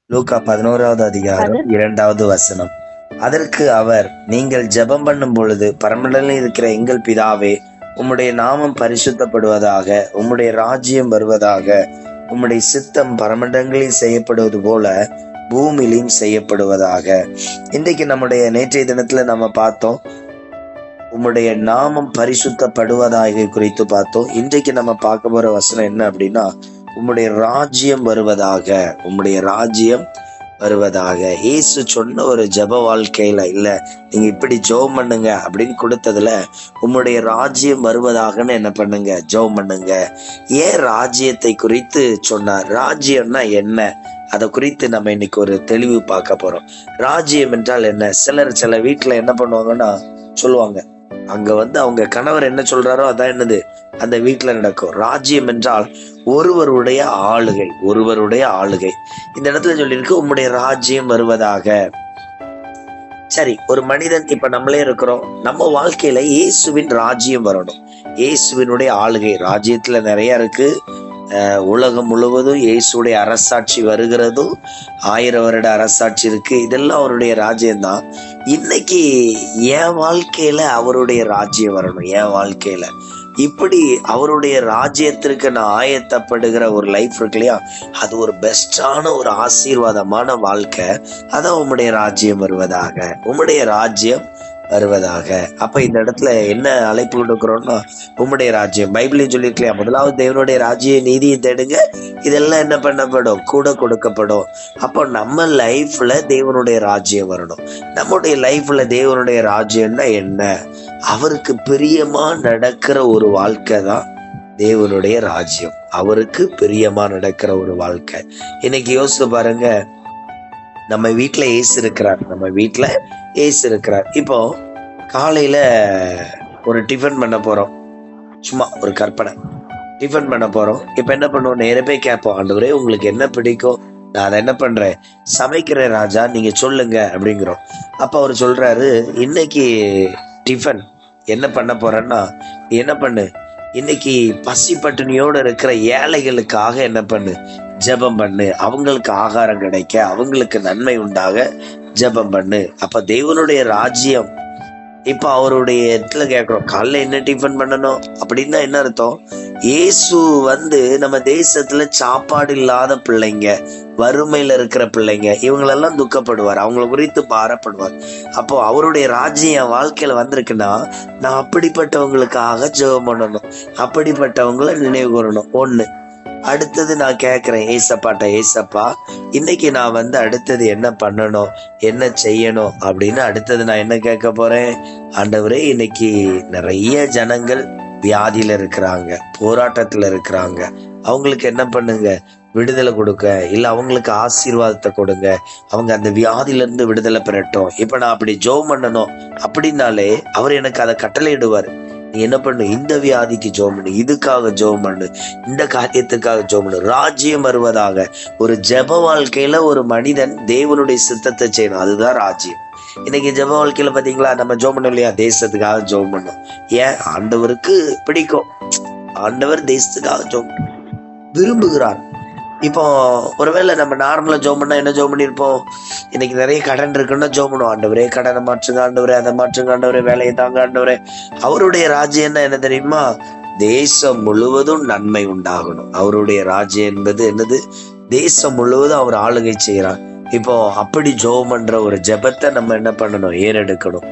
லூக்கா 11வது அதிகாரம் 2வது வசனம். அதற்கு அவர், நீங்கள் ஜெபம் பண்ணும் பொழுது பரமண்டலில் இருக்கிற எங்கள் பிதாவே, உம்முடைய நாமம் பரிசுத்தப்படுவதாக, உம்முடைய ராஜ்யம் வருவதாக, உம்முடைய சித்தம் பரமண்டங்களில் செய்யப்படுவது போல பூமியிலும் செய்யப்படுவதாக. இன்றைக்கு நம்முடைய நேற்றைய தினத்துல நம்ம பார்த்தோம், உம்முடைய நாமம் பரிசுத்தப்படுவதாக குறித்து பார்த்தோம். இன்றைக்கு நம்ம பார்க்க போற வசனம் என்ன அப்படின்னா, உம்முடைய ராஜ்யம் வருவதாக, உம்முடைய ராஜ்யம் வருவதாக. இயேசு சொன்ன ஒரு ஜெப வாழ்க்கையில இல்ல, நீங்க இப்படி ஜெபம் பண்ணுங்க அப்படின்னு கொடுத்ததுல உம்முடைய ராஜ்யம் வருவதாகன்னு என்ன பண்ணுங்க, ஜெபம் பண்ணுங்க. ஏன் ராஜ்யத்தை குறித்து சொன்னார்? ராஜ்யம்னா என்ன, அதை குறித்து நம்ம இன்னைக்கு ஒரு தெளிவு பார்க்க போறோம். ராஜ்யம் என்றால் என்ன? சில வீட்டுல என்ன பண்ணுவாங்கன்னா சொல்லுவாங்க, அங்க அவங்க கணவர் என்ன சொல்றாரோ அதான் என்னது அந்த வீட்டுல நடக்கும். ராஜ்யம் என்றால் ஒருவருடைய ஆளுகை, ஒருவருடைய ஆளுகை. இந்த இடத்துல சொல்லியிருக்கு, உம்முடைய ராஜ்யம் வருவதாக. சரி, ஒரு மனிதன், இப்ப நம்மளே இருக்கிறோம், நம்ம வாழ்க்கையில இயேசுவின் ராஜ்யம் வரணும். இயேசுவினுடைய ஆளுகை, ராஜ்யத்துல நிறைய இருக்கு. உலகம் முழுவதும் இயேசுடைய அரசாட்சி வருகிறதும் 1000 வருட அரசாட்சி இருக்கு. இதெல்லாம் அவருடைய ராஜ்யம்தான். இன்னைக்கு என் வாழ்க்கையில அவருடைய ராஜ்யம் வரணும். என் வாழ்க்கையில இப்படி அவருடைய ராஜ்யத்திற்கு நான் ஆயத்தப்படுகிற ஒரு லைஃப் இருக்கு இல்லையா, அது ஒரு பெஸ்டான ஒரு ஆசீர்வாதமான வாழ்க்கை. அதான் உம்முடைய ராஜ்யம் வருவதாக, உம்முடைய ராஜ்யம் வருவதாக. அப்ப இந்த இடத்துல என்ன அழைப்பு கொடுக்கிறோம்னா, உம்முடைய ராஜ்யம். பைபிளையும் சொல்லியிருக்கலையா, முதலாவது தேவனுடைய ராஜ்ய நீதியை தேடுங்க, இதெல்லாம் என்ன பண்ணப்படும், கூட கொடுக்கப்படும். அப்போ நம்ம லைஃப்ல தேவனுடைய ராஜ்யம் வரணும். நம்முடைய லைஃப்ல தேவனுடைய ராஜ்யம்னா என்ன? அவருக்கு பிரியமா நடக்கிற ஒரு வாழ்க்கை தான் தேவனுடைய ராஜ்யம். அவருக்கு பிரியமா நடக்கிற ஒரு வாழ்க்கை. இன்னைக்கு யோசிச்சு பாருங்க, நம்ம வீட்டுல ஏசு இருக்கிறார், நம்ம வீட்டுல ஏசு இருக்கிறார். இப்போ காலையில ஒரு டிஃபன் பண்ண போறோம், சும்மா ஒரு கற்பனை, டிஃபன் பண்ண போறோம். இப்ப என்ன பண்ணுவோம், நேர போய் கேட்போம், ஆண்டவரே உங்களுக்கு என்ன பிடிக்கும், நான் அதை என்ன பண்றேன், சமைக்கிறேன் ராஜா, நீங்க சொல்லுங்க அப்படிங்கிறோம். அப்ப அவர் சொல்றாரு, இன்னைக்கு டிஃபன் என்ன பண்ண போறேன்னா, என்ன பண்ணு, இன்னைக்கு பசி பட்டினியோட இருக்கிற ஏழைகளுக்காக என்ன பண்ணு, ஜெபம் பண்ணு, அவங்களுக்கு ஆகாரம் கிடைக்க, அவங்களுக்கு நன்மை உண்டாக ஜெபம் பண்ணு. அப்ப தேவனுடைய ராஜ்யம். இப்ப அவருடைய இடத்துல கேட்கிறோம், காலைல என்ன டிஃபன் பண்ணணும் அப்படின்னா என்ன அர்த்தம்? இயேசு நம்ம தேசத்துல சாப்பாடு இல்லாத பிள்ளைங்க, வறுமையில இருக்கிற பிள்ளைங்க, இவங்களெல்லாம் துக்கப்படுவார், அவங்களை குறித்து பாரப்படுவார். அப்போ அவருடைய ராஜ்யம் என் வாழ்க்கையில வந்திருக்குன்னா, நான் அப்படிப்பட்டவங்களுக்காக ஜெபம் பண்ணணும், அப்படிப்பட்டவங்களை நினைவு கூறணும். ஒண்ணு. அடுத்தது நான் கேட்கிறேன் ஏசப்பாட்ட, ஏசப்பா இன்னைக்கு நான் அடுத்தது என்ன பண்ணணும், என்ன செய்யணும் அப்படின்னு அடுத்தது நான் என்ன கேட்க போறேன்? ஆண்டவரே, இன்னைக்கு நிறைய ஜனங்கள் வியாதியில இருக்கிறாங்க, போராட்டத்துல இருக்கிறாங்க, அவங்களுக்கு என்ன பண்ணுங்க, விடுதலை கொடுக்க, இல்ல அவங்களுக்கு ஆசீர்வாதத்தை கொடுங்க, அவங்க அந்த வியாதியில இருந்து விடுதலை பெறட்டும். இப்ப நான் அப்படி ஜெபம் பண்ணணும் அப்படின்னாலே அவர் எனக்கு அதை கட்டளையிடுவார். நீ என்ன பண்ணு, இந்த வியாதிக்கு ஜெபம் பண்ணு, இதுக்காக ஜெபம் பண்ணு, இந்த காரியத்துக்காக ஜெபம் பண்ணு. ராஜ்யம் வருவதாக. ஒரு ஜெப வாழ்க்கையில ஒரு மனிதன் தேவனுடைய சித்தத்தை செய்யணும், அதுதான் ராஜ்யம். இன்னைக்கு ஜெப வாழ்க்கையில பாத்தீங்களா, நம்ம ஜெபம் பண்ணோம் இல்லையா, தேசத்துக்காக ஜெபம் பண்ணோம். ஏன்? ஆண்டவருக்கு பிடிக்கும், ஆண்டவர் தேசத்துக்காக ஜெபம் விரும்புகிறார். இப்போ ஒருவேளை நம்ம நார்மலா ஜெபம் பண்ணா என்ன ஜெபம் பண்ணிருப்போம், இன்னைக்கு நிறைய கடன் இருக்குன்னா ஜெபம் பண்ணுவோம், ஆண்டவரே கடனை மாற்றுங்க, ஆண்டவரே அதை மாற்றுங்க, ஆண்டவரே வேலையை தாங்க, ஆண்டவரே. அவருடைய ராஜ்யம் என்ன தெரியுமா? தேசம் முழுவதும் நன்மை உண்டாகணும். அவருடைய ராஜ்யம் என்பது என்னது? தேசம் முழுவதும் அவர் ஆளுகை செய்யறார். இப்போ அப்படி ஜெபம் பண்ற ஒரு ஜெபத்தை நம்ம என்ன பண்ணணும், ஏறெடுக்கணும்.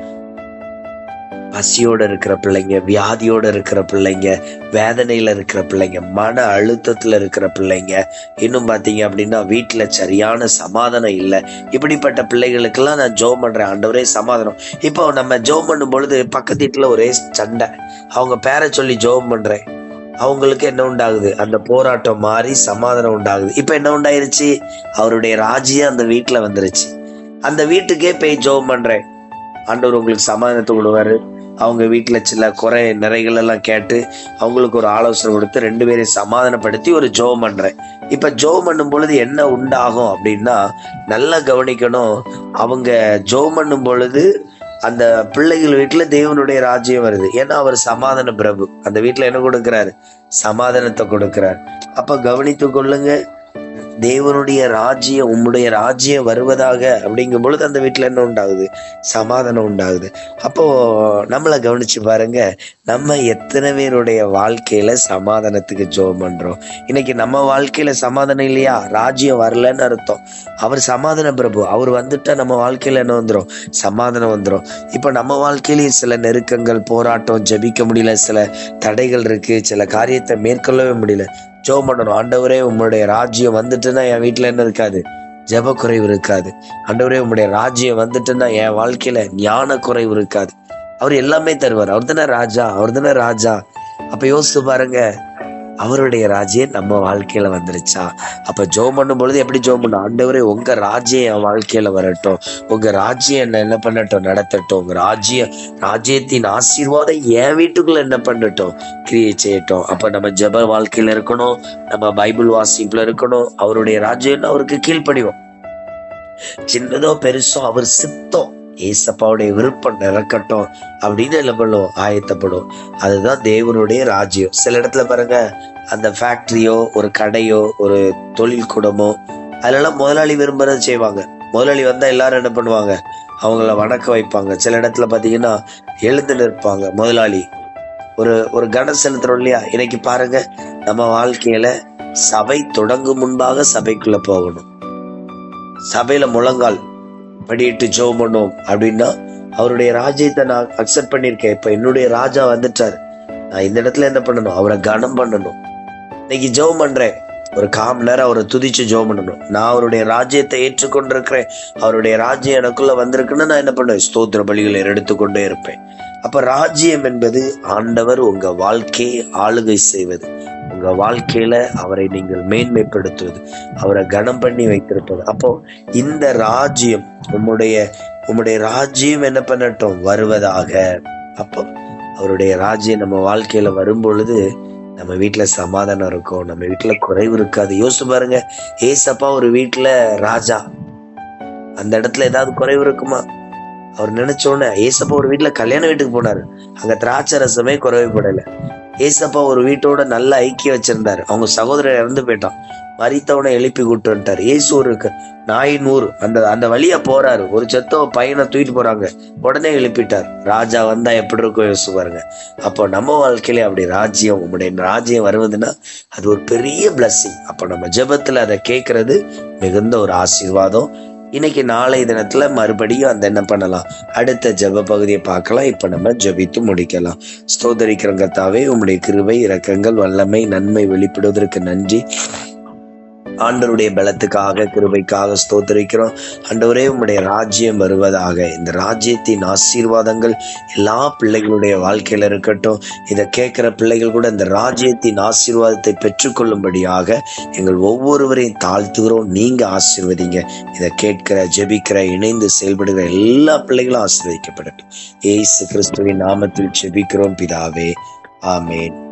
பசியோட இருக்கிற பிள்ளைங்க, வியாதியோட இருக்கிற பிள்ளைங்க, வேதனையில இருக்கிற பிள்ளைங்க, மன அழுத்தத்துல இருக்கிற பிள்ளைங்க, இன்னும் பாத்தீங்க அப்படின்னா வீட்டுல சரியான சமாதானம் இல்லை, இப்படிப்பட்ட பிள்ளைகளுக்கெல்லாம் நான் ஜெபம் பண்றேன், ஆண்டவரே சமாதானம். இப்போ நம்ம ஜெபம் பண்ணும் பொழுது பக்கத்து வீட்டுல ஒரே சண்டை, அவங்க பேரை சொல்லி ஜெபம் பண்றேன், அவங்களுக்கு என்ன உண்டாகுது, அந்த போராட்டம் மாறி சமாதானம் உண்டாகுது. இப்ப என்ன உண்டாயிருச்சு, அவருடைய ராஜ்யம் அந்த வீட்டுல வந்துருச்சு. அந்த வீட்டுக்கே போய் ஜெபம் பண்றேன், ஆண்டவர் உங்களுக்கு சமாதானத்தை விடுவாரு. அவங்க வீட்டுல சில குறை நிறைகள் எல்லாம் கேட்டு அவங்களுக்கு ஒரு ஆலோசனை கொடுத்து 2 பேரையும் சமாதானப்படுத்தி ஒரு ஜெபம் பண்றேன். இப்ப ஜெபம் பண்ணும் பொழுது என்ன உண்டாகும் அப்படின்னா, நல்லா கவனிக்கணும். அவங்க ஜெபம் பண்ணும் பொழுது அந்த பிள்ளைகள் வீட்டுல தேவனுடைய ராஜ்யம் வருது. ஏன்னா அவர் சமாதான பிரபு, அந்த வீட்டுல என்ன கொடுக்கிறாரு, சமாதானத்தை கொடுக்கிறார். அப்ப கவனித்து கொள்ளுங்க, தேவனுடைய ராஜ்யம், உம்முடைய ராஜ்யம் வருவதாக அப்படிங்கும் பொழுது அந்த வீட்டுல என்ன உண்டாகுது? சமாதானம் உண்டாகுது. அப்போ நம்மளை கவனிச்சு பாருங்க, நம்ம எத்தனை பேருடைய வாழ்க்கையில சமாதானத்துக்கு ஜெபம் பண்றோம்? இன்னைக்கு நம்ம வாழ்க்கையில சமாதானம் இல்லையா? ராஜ்யம் வரலன்னு அர்த்தம். அவர் சமாதான பிரபு, அவர் வந்துட்டா நம்ம வாழ்க்கையில என்ன வந்துடும்? சமாதானம் வந்துடும். இப்ப நம்ம வாழ்க்கையிலேயே சில நெருக்கங்கள், போராட்டம், ஜெபிக்க முடியல, சில தடைகள் இருக்கு, சில காரியத்தை மேற்கொள்ளவே முடியல. ஜெபம் பண்ணணும். ஆண்டவரே, உம்முடைய ராஜ்யம் வந்துட்டுன்னா என் வீட்டுல என்ன இருக்காது? ஜெப குறைவு இருக்காது. ஆண்டவரே, உம்முடைய ராஜ்யம் வந்துட்டுன்னா என் வாழ்க்கையில ஞான குறைவு இருக்காது. அவர் எல்லாமே தருவார். அவர் தானே ராஜா, அவர் தானே ராஜா. அப்ப யோசிச்சு பாருங்க, அவருடைய ராஜ்யம் நம்ம வாழ்க்கையில வந்துருச்சா? அப்ப ஜெபம் பண்ணும் பொழுது எப்படி ஜெபம் பண்ணும்? ஆண்டவரே, உங்க ராஜ்யம் என் வாழ்க்கையில வரட்டும், உங்க ராஜ்யம் என்ன பண்ணட்டும், நடத்தட்டும். உங்க ராஜ்யத்தின் ஆசீர்வாதம் என் வீட்டுக்குள்ள என்ன பண்ணட்டும், கிரியேட் செய்யட்டும். அப்ப நம்ம ஜெப வாழ்க்கையில இருக்கணும், நம்ம பைபிள் வாசிப்புல இருக்கணும். அவருடைய ராஜ்யம் அவருக்கு கீழ்ப்படிவோம். சின்னதோ பெருசோ அவர் சித்தம், ஏசப்பாவுடைய விருப்பம் நடக்கட்டும் அப்படின்னு என்ன பண்ணுவோம்? ஆயத்தப்படும். அதுதான் தேவனுடைய ராஜ்யம். சில இடத்துல பாருங்க, அந்த ஃபேக்டரியோ, ஒரு கடையோ, ஒரு தொழில் கூடமோ, அதெல்லாம் முதலாளி விரும்புறதை செய்வாங்க. முதலாளி வந்தா எல்லாரும் என்ன பண்ணுவாங்க? அவங்கள வணக்க வைப்பாங்க. சில இடத்துல பாத்தீங்கன்னா எழுந்து நிற்பாங்க. முதலாளி ஒரு கனம் செலுத்துறோம் இல்லையா? இன்னைக்கு பாருங்க, நம்ம வாழ்க்கையில சபை தொடங்கும் முன்பாக சபைக்குள்ள போகணும். சபையில முழங்கால் படியிட்டு ஜெபம் பண்ணுவோம் அப்படின்னா, அவருடைய ராஜ்யத்தை நான் அக்செப்ட் பண்ணிருக்கேன், இப்ப என்னுடைய ராஜா வந்துட்டாரு, நான் இந்த இடத்துல என்ன பண்ணணும்? அவரை கனம் பண்ணணும். இன்னைக்கு ஜெபம் பண்றேன், ஒரு 1/4 மணி நேரம் அவரை துதிச்சு ஜெபம் பண்ணணும். நான் அவருடைய ராஜ்யத்தை ஏற்றுக்கொண்டிருக்கிறேன், அவருடைய ராஜ்யம் எனக்குள்ள வந்திருக்குன்னு நான் என்ன பண்ணுவேன்? ஸ்தோத்திர பலிகளை எடுத்துக்கொண்டே இருப்பேன். அப்ப ராஜ்யம் என்பது ஆண்டவர் உங்க வாழ்க்கையை ஆளுகை செய்வது, உங்க வாழ்க்கையில அவரை நீங்கள் மேன்மைப்படுத்துவது, அவரை கனம் பண்ணி வைத்திருப்பது. அப்போ இந்த ராஜ்யம், உம்முடைய ராஜ்யம் என்ன பண்ணட்டும்? வருவதாக. அப்போ அவருடைய ராஜ்யம் நம்ம வாழ்க்கையில வரும் பொழுது நம்ம வீட்டுல சமாதானம் இருக்கும், நம்ம வீட்டுல குறைவு இருக்காது. யோசிச்சு பாருங்க, ஏசப்பா ஒரு வீட்டுல ராஜா, அந்த இடத்துல ஏதாவது குறைவு இருக்குமா? அவர் நினைச்சோன்னு, ஏசப்பா ஒரு வீட்டுல கல்யாண வீட்டுக்கு போனாரு, அங்க திராட்சை ரசமே குறைவுபடல. ஏசப்பா ஒரு வீட்டோட நல்ல ஐக்கியம் வச்சிருந்தாரு. அவங்க சகோதரர் இறந்து போயிட்டான், மரித்தவனை எழுப்பி கூட்டு வந்துட்டாரு. ஏசு ஒரு நாயின் ஊர் அந்த வழியா போறாரு, ஒரு செத்த பையனை தூக்கிட்டு போறாங்க, உடனே எழுப்பிட்டார். ராஜா வந்தா எப்படி இருக்கும் யோசிச்சு பாருங்க. அப்போ நம்ம வாழ்க்கையில அப்படி ராஜ்யம், உங்களுடைய ராஜ்யம் வருவதுன்னா அது ஒரு பெரிய பிளஸ்ஸிங். அப்போ நம்ம ஜெபத்துல அதை கேட்கறது மிகுந்த ஒரு ஆசீர்வாதம். இன்னைக்கு நாளை தினத்துல மறுபடியும் அந்த என்ன பண்ணலாம்? அடுத்த ஜெப பகுதியை பார்க்கலாம். இப்ப நம்ம ஜெபித்து முடிக்கலாம். ஸ்தோத்தரிக்கிறோம் கர்த்தாவே, உம்முடைய கிருபை, இரக்கங்கள், வல்லமை, நன்மை வெளிப்படுவதற்கு நன்றி. ஆண்டவருடைய பலத்துக்காக, கிருபைக்காக ஸ்தோத்தரிக்கிறோம். ஆண்டவரே, உம்முடைய ராஜ்யம் வருவதாக. இந்த ராஜ்யத்தின் ஆசீர்வாதங்கள் எல்லா பிள்ளைகளுடைய வாழ்க்கையில இருக்கட்டும். இதை கேட்கிற பிள்ளைகள் கூட இந்த ராஜ்யத்தின் ஆசீர்வாதத்தை பெற்றுக்கொள்ளும்படியாக எங்கள் ஒவ்வொருவரையும் தாழ்த்துகிறோம். நீங்க ஆசீர்வதிங்க. இதை கேட்கிற, ஜெபிக்கிற, இணைந்து செயல்படுகிற எல்லா பிள்ளைகளும் ஆசீர்வதிக்கப்படட்டும். இயேசு கிறிஸ்துவின் நாமத்தில் ஜெபிக்கிறோம் பிதாவே, ஆமேன்.